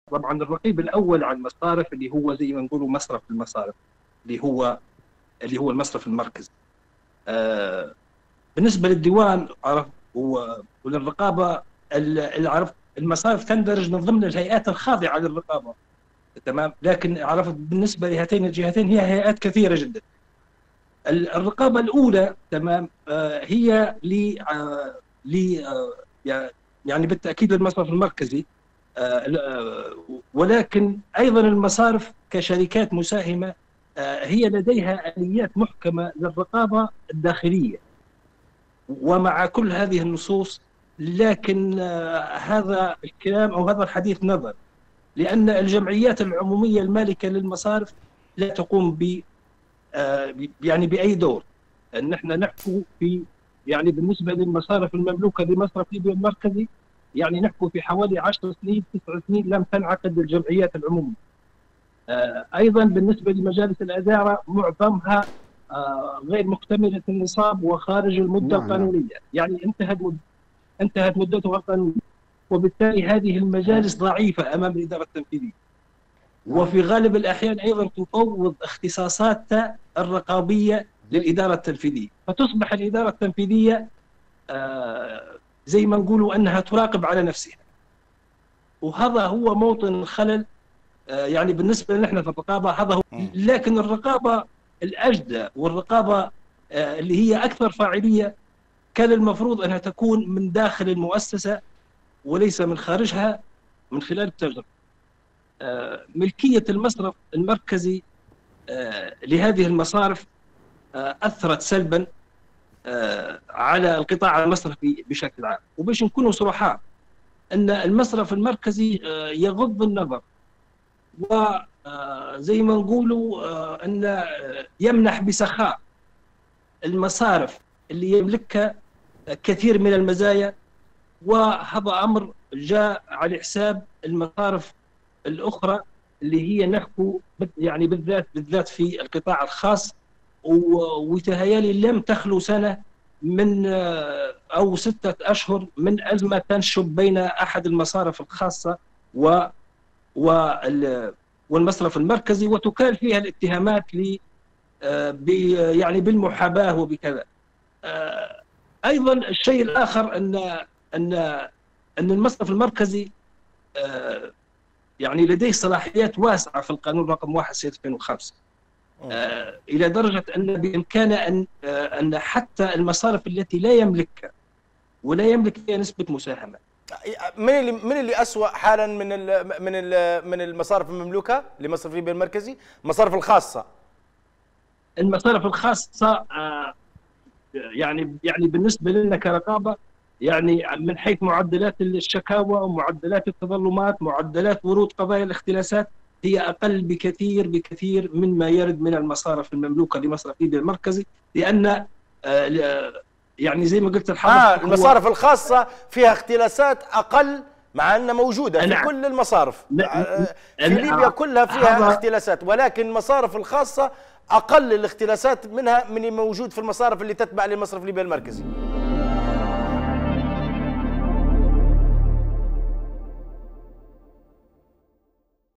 طبعا الرقيب الاول على المصارف اللي هو زي ما نقولوا مصرف المصارف، اللي هو المصرف المركزي. بالنسبه للديوان عرف وللرقابه، عرف المصارف تندرج من ضمن الهيئات الخاضعه للرقابه، تمام. لكن عرفت بالنسبه لهاتين الجهتين هي هيئات كثيره جدا. الرقابه الاولى، تمام، هي ل يعني بالتاكيد المصرف المركزي، ولكن ايضا المصارف كشركات مساهمه هي لديها اليات محكمه للرقابه الداخليه. ومع كل هذه النصوص، لكن هذا الكلام او هذا الحديث نظر، لان الجمعيات العموميه المالكه للمصارف لا تقوم يعني باي دور. ان احنا نحكو في، يعني بالنسبه للمصارف المملوكه لمصرف ليبيا المركزي، يعني نحكو في حوالي 10 سنين 9 سنين لم تنعقد الجمعيات العموميه. ايضا بالنسبه لمجالس الاداره معظمها غير مكتمله النصاب وخارج المده القانونيه، يعني انتهت مدتها القانونيه، وبالتالي هذه المجالس ضعيفه امام الاداره التنفيذيه. وفي غالب الاحيان ايضا تفوض اختصاصاتها الرقابيه للاداره التنفيذيه، فتصبح الاداره التنفيذيه زي ما نقولوا انها تراقب على نفسها. وهذا هو موطن الخلل يعني بالنسبه لنا احنا في الرقابه، هذا هو. لكن الرقابه الاجدى والرقابه اللي هي اكثر فاعليه كان المفروض انها تكون من داخل المؤسسه وليس من خارجها، من خلال التجربه. ملكيه المصرف المركزي لهذه المصارف اثرت سلبا على القطاع المصرفي بشكل عام. وباش نكونوا صرحاء، ان المصرف المركزي يغض النظر وزي ما نقولوا ان يمنح بسخاء المصارف اللي يملكها كثير من المزايا، وهذا امر جاء على حساب المصارف الاخرى اللي هي نحكو يعني بالذات في القطاع الخاص. وتهيالي لم تخلو سنه من او 6 أشهر من ازمه تنشب بين احد المصارف الخاصه والمصرف المركزي، وتكال فيها الاتهامات يعني بالمحاباه وبكذا. ايضا الشيء الاخر ان المصرف المركزي يعني لديه صلاحيات واسعه في القانون رقم 1 سنه 2005، الى درجه ان بامكانه ان حتى المصارف التي لا يملكها ولا يملك فيها نسبه مساهمه. من اللي اسوأ حالا من المصارف المملوكه لمصرف ليبيا المركزي؟ المصارف الخاصه. المصارف الخاصه يعني بالنسبه لنا كرقابه، يعني من حيث معدلات الشكاوى ومعدلات التظلمات، معدلات ورود قضايا الاختلاسات، هي اقل بكثير مما يرد من المصارف المملوكه لمصرف ليبيا المركزي، لان يعني زي ما قلت لحضرتك المصارف الخاصه فيها اختلاسات اقل، مع انها موجوده في كل المصارف في ليبيا كلها فيها اختلاسات، ولكن المصارف الخاصه اقل الاختلاسات منها من الموجود في المصارف اللي تتبع لمصرف ليبيا المركزي.